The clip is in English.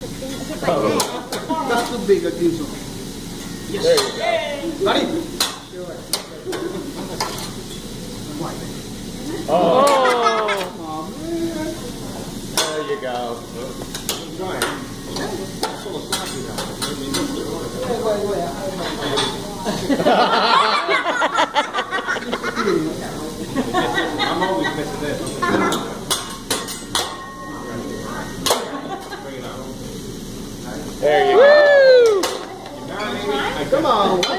That's too big a piece of. Yes. There you go. Got it? Oh. Oh, man. There you go. I'm always missing this. There you go. Come on.